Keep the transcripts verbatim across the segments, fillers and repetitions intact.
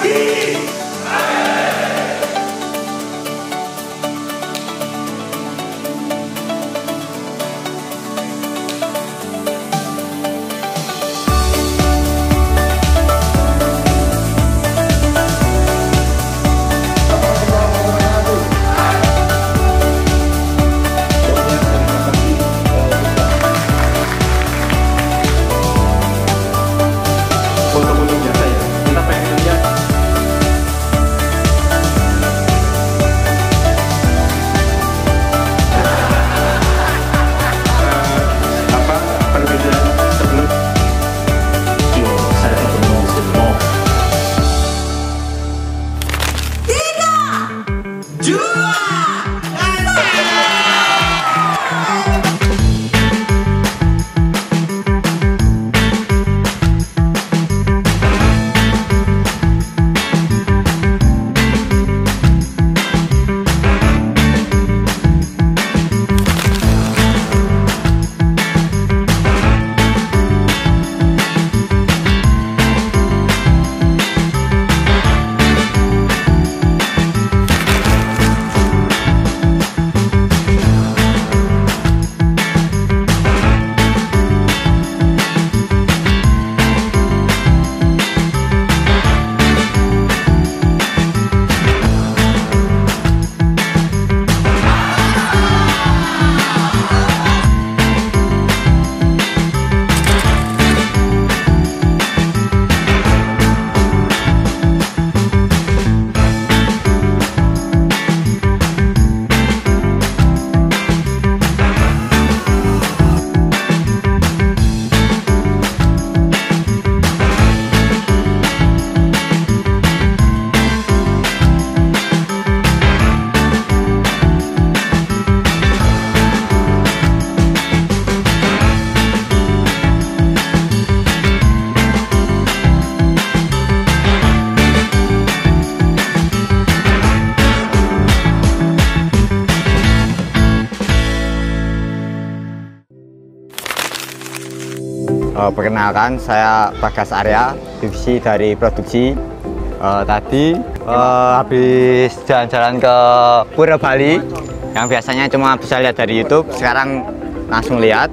Uh, perkenalkan, saya Bagas Arya, divisi dari produksi. Uh, tadi uh, habis jalan-jalan ke Pura Bali, yang biasanya cuma bisa lihat dari YouTube, sekarang langsung lihat.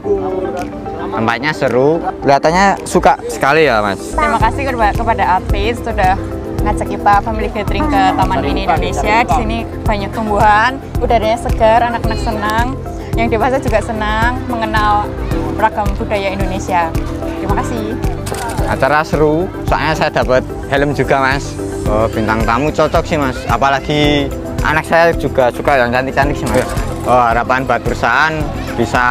Tempatnya seru, kelihatannya suka sekali ya Mas. Terima kasih kepada artis sudah ngajak kita family gathering ke Taman Mini Indonesia. Di sini banyak tumbuhan, udaranya segar, anak-anak senang, yang dewasa juga senang mengenal ragam budaya Indonesia. Terima kasih. Acara seru, soalnya saya dapat helm juga Mas. Oh, bintang tamu cocok sih Mas, apalagi anak saya juga suka yang cantik-cantik sih Mas. Oh, harapan buat perusahaan bisa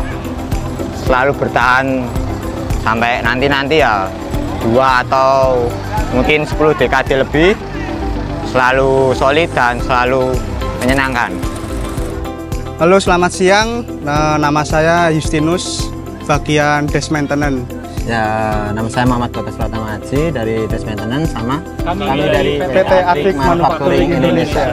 selalu bertahan sampai nanti-nanti ya, dua atau mungkin sepuluh dekade lebih, selalu solid dan selalu menyenangkan. Halo, selamat siang. Nama saya Justinus, bagian Desk Maintenance. Ya, nama saya Muhammad Bagas Pratama Haji dari Desk Maintenance, sama kami, kami dari dari P T Advik Manufacturing Indonesia.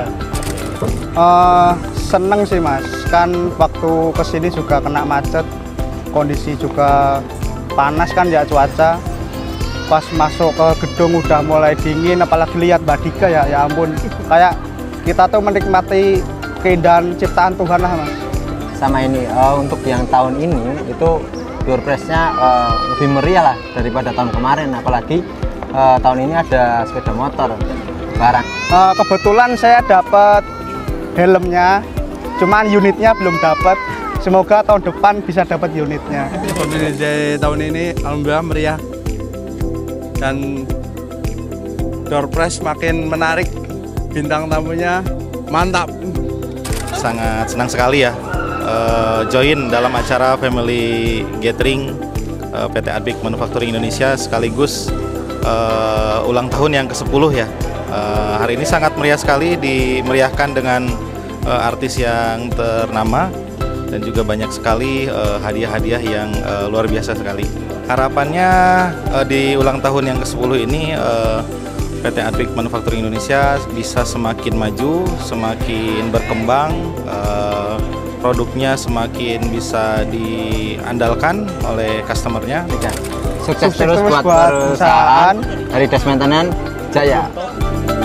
Uh, seneng sih Mas, kan waktu kesini juga kena macet, kondisi juga panas kan ya cuaca. Pas masuk ke gedung udah mulai dingin, apalagi lihat Mbak Dika ya, ya ampun, kayak kita tuh menikmati keindahan ciptaan Tuhan lah Mas. Sama ini, uh, untuk yang tahun ini itu door prize-nya uh, lebih meriah lah daripada tahun kemarin, apalagi uh, tahun ini ada sepeda motor barang. Uh, kebetulan saya dapat helmnya, cuman unitnya belum dapat. Semoga tahun depan bisa dapat unitnya. Family Day tahun ini alhamdulillah meriah dan door prize makin menarik, bintang tamunya mantap. Sangat senang sekali ya uh, join dalam acara Family Gathering uh, P T Advik Manufacturing Indonesia sekaligus uh, ulang tahun yang ke sepuluh ya. Uh, hari ini sangat meriah sekali, dimeriahkan dengan uh, artis yang ternama dan juga banyak sekali hadiah-hadiah uh, yang uh, luar biasa sekali. Harapannya uh, di ulang tahun yang ke sepuluh ini uh, P T Advik Manufacturing Indonesia bisa semakin maju, semakin berkembang, uh, produknya semakin bisa diandalkan oleh customernya. Sukses, Sukses terus buat perusahaan dari Desk Maintenance. Jaya.